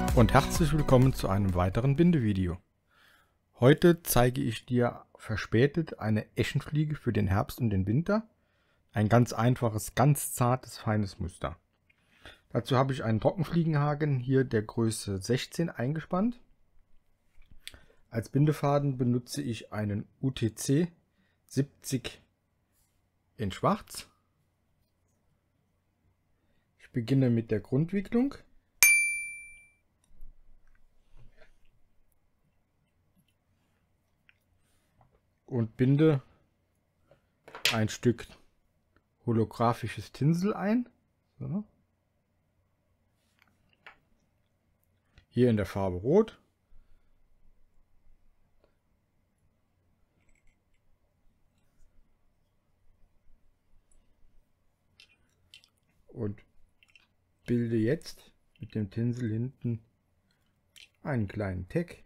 Und herzlich willkommen zu einem weiteren Bindevideo. Heute zeige ich dir verspätet eine Eschenfliege für den Herbst und den Winter. Ein ganz einfaches, ganz zartes, feines Muster. Dazu habe ich einen Trockenfliegenhaken hier der Größe 16 eingespannt. Als Bindefaden benutze ich einen UTC 70 in Schwarz. Ich beginne mit der Grundwicklung. Und binde ein Stück holographisches Tinsel ein. So. Hier in der Farbe Rot. Und bilde jetzt mit dem Tinsel hinten einen kleinen Tag.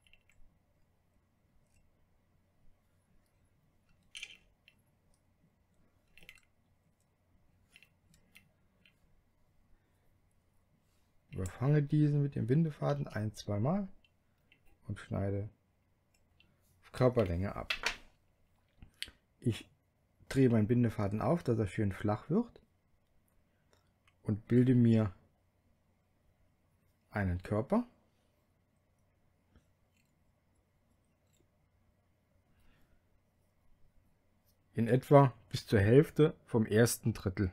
Überfange diesen mit dem Bindefaden 1-2 Mal und schneide auf Körperlänge ab. Ich drehe meinen Bindefaden auf, dass er schön flach wird und bilde mir einen Körper. In etwa bis zur Hälfte vom ersten Drittel.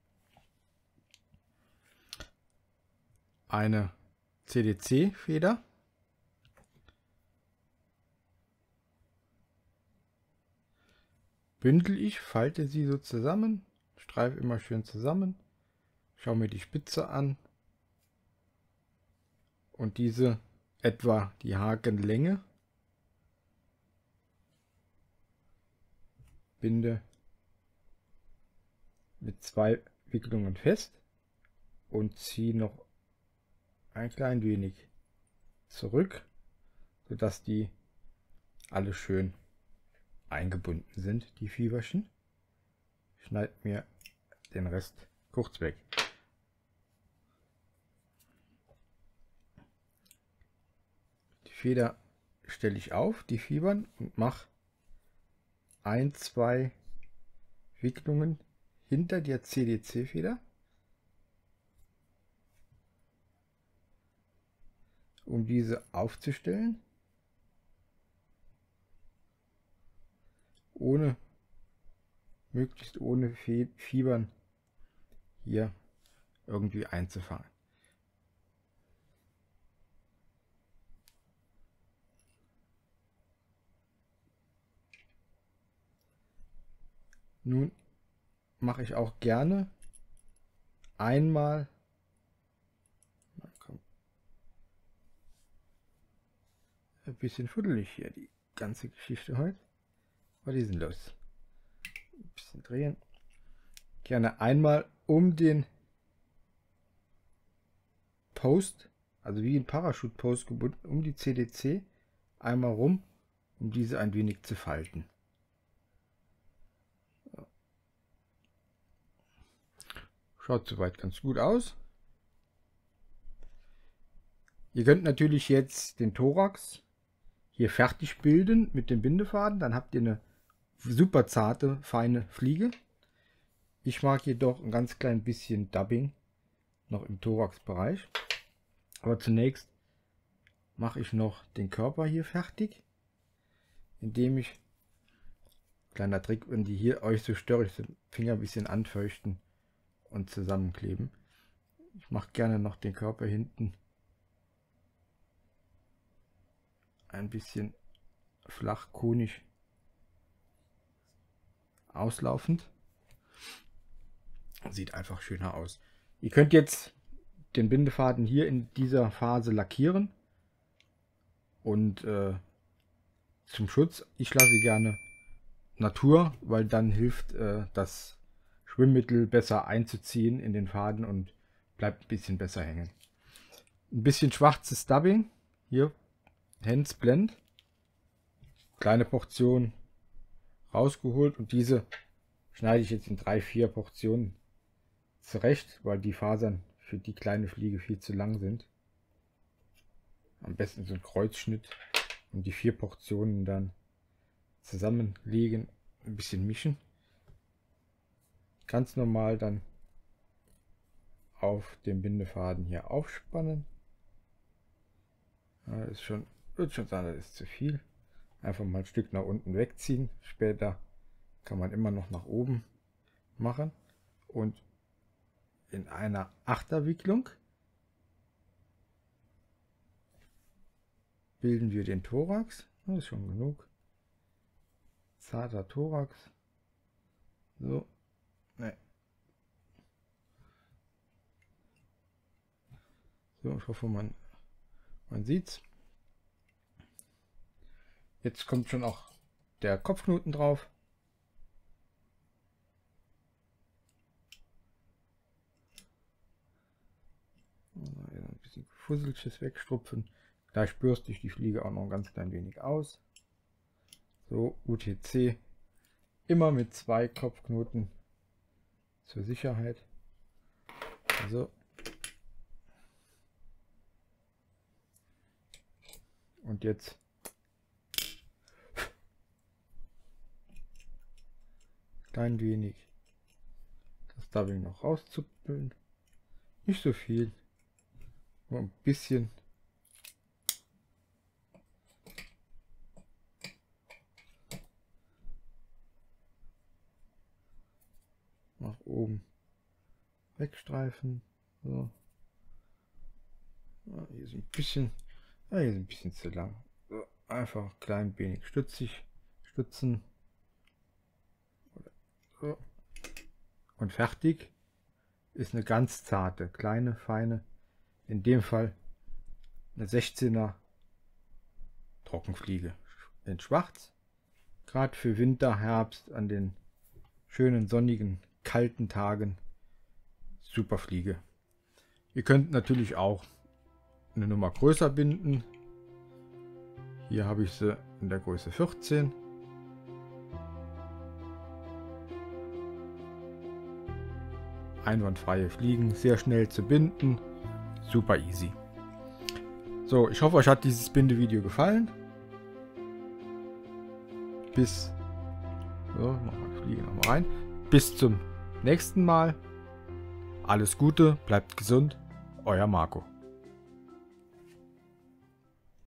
Eine CDC-Feder. Bündel ich, falte sie so zusammen, streife immer schön zusammen, schaue mir die Spitze an und diese etwa die Hakenlänge. Binde mit 2 Wicklungen fest und ziehe noch ein klein wenig zurück, sodass die alle schön eingebunden sind, die Fieberchen. Schneide mir den Rest kurz weg. Die Feder stelle ich auf, die Fibern, und mache 1-2 Wicklungen hinter der CDC-Feder, um diese aufzustellen, möglichst ohne Fibern hier irgendwie einzufangen. Nun mache ich auch gerne einmal ein bisschen fuddelig hier die ganze Geschichte heute. Was ist denn los? Ein bisschen drehen. Gerne einmal um den Post, also wie ein Parachute-Post gebunden, um die CDC einmal rum, um diese ein wenig zu falten. Schaut soweit ganz gut aus. Ihr könnt natürlich jetzt den Thorax hier fertig bilden mit dem Bindefaden. Dann habt ihr eine super zarte, feine Fliege. Ich mag jedoch ein ganz klein bisschen Dubbing noch im Thorax-Bereich. Aber zunächst mache ich noch den Körper hier fertig, indem ich, kleiner Trick, wenn die hier euch so störrig sind, Finger ein bisschen anfeuchten und zusammenkleben. Ich mache gerne noch den Körper hinten ein bisschen flach konisch auslaufend. Sieht einfach schöner aus. Ihr könnt jetzt den Bindefaden hier in dieser Phase lackieren und zum Schutz, ich lasse gerne Natur, weil dann hilft das Schwimmmittel besser einzuziehen in den Faden und bleibt ein bisschen besser hängen. Ein bisschen schwarzes Dubbing hier, Hands Blend, kleine Portion rausgeholt, und diese schneide ich jetzt in 3-4 Portionen zurecht, weil die Fasern für die kleine Fliege viel zu lang sind. Am besten so ein Kreuzschnitt und die 4 Portionen dann zusammenlegen, ein bisschen mischen. Ganz normal dann auf dem Bindefaden hier aufspannen. Ja, ist schon, wird schon sein, das ist zu viel. Einfach mal ein Stück nach unten wegziehen. Später kann man immer noch nach oben machen. Und in einer Achterwicklung bilden wir den Thorax. Das ist schon genug. Zarter Thorax. So. Ne. So, ich hoffe, man sieht's. Jetzt kommt schon auch der Kopfknoten drauf. Ein bisschen Fusselches wegstrupfen. Gleich bürste ich die Fliege auch noch ein ganz klein wenig aus. So, UTC. Immer mit 2 Kopfknoten zur Sicherheit. Also. Und jetzt klein wenig das Dubbing noch rauszuppeln. Nicht so viel, nur ein bisschen. Nach oben wegstreifen. So. Ja, hier ist ein bisschen, ja, hier ist ein bisschen zu lang. So, einfach klein wenig stützen. So. Und fertig ist eine ganz zarte, kleine, feine, in dem Fall eine 16er Trockenfliege in Schwarz. Gerade für Winter, Herbst an den schönen sonnigen, kalten Tagen super Fliege. Ihr könnt natürlich auch eine Nummer größer binden. Hier habe ich sie in der Größe 14. Einwandfreie Fliegen, sehr schnell zu binden, super easy. So, ich hoffe, euch hat dieses Bindevideo gefallen. Bis, so, machen wir die Fliege nochmal rein. Bis zum nächsten Mal. Alles Gute, bleibt gesund, euer Marco.